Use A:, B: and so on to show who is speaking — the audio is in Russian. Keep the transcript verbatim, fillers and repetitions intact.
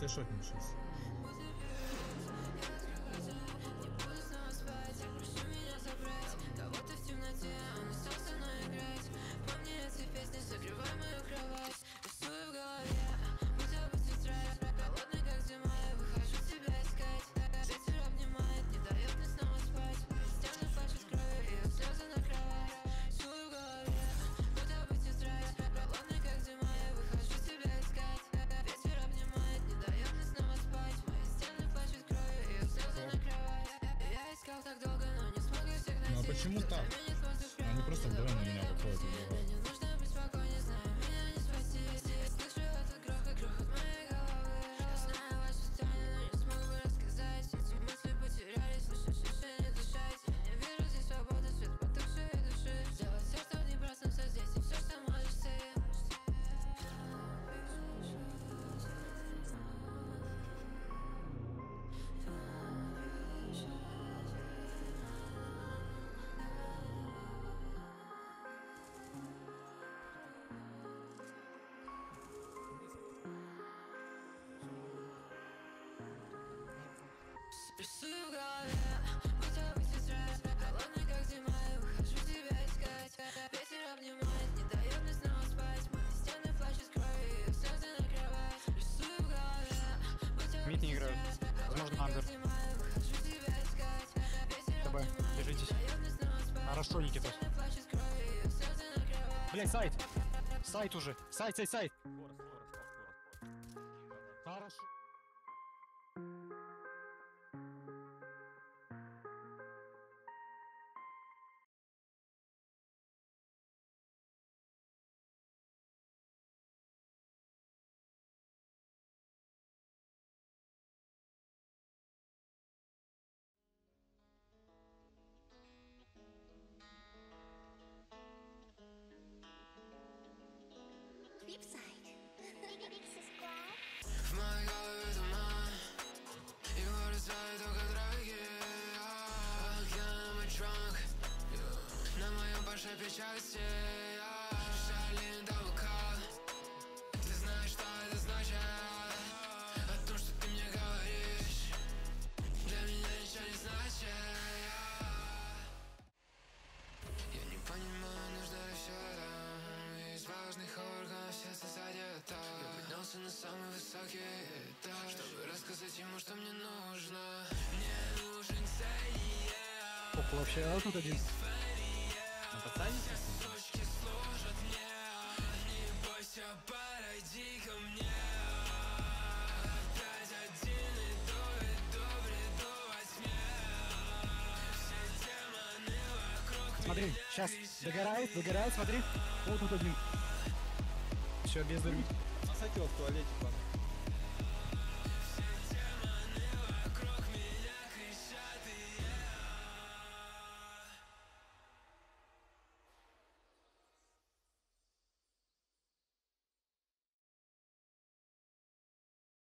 A: шотнем сейчас.
B: Ну а почему так? Они просто вдвоем на меня выходят и убивают.
C: Рисую в голове, будто бы тетрадь, холодный как зима, я выхожу тебя искать. Ветер обнимает, не дает мне снова спать. Мои стены плачут кровью, и слезы накрывают. Рисую в голове, будто бы тетрадь, холодный как зима, я выхожу тебя искать. Ветер обнимает,
D: держитесь.
C: не дает мне снова спать.
D: Хорошо, Никитос.
C: Стены плачут кровью, и слезы накрывают.
D: Блять, сайт! Сайт уже! Сайт, сайт, сайт!
E: Скорость, скорость, скорость, скорость.
D: Хорошо.
C: В моей голове туман, его растает только дороги. Океан мой trunk, на моем паше печати. Шалин табака, ты знаешь, что это значит. О том, что ты мне говоришь, для меня ничего не значит. Я не понимаю, нужно ли все это. Из важных органов сердце задето. Я поднялся на самый высокий этаж, чтобы рассказать ему, что мне нужно. Мне нужен цель.
D: Ох, вообще, а вот тут один.
E: Ну, пацаны,
C: Сучки служат мне. Не бойся, подойди ко мне. Опять один иду, иду, бреду во тьме. Все демоны вокруг
D: Смотри,
C: меня
D: сейчас
C: кричат.
D: догорает, догорает, смотри. Вот тут один. Все, без дыры.
E: посадил в туалете, пан.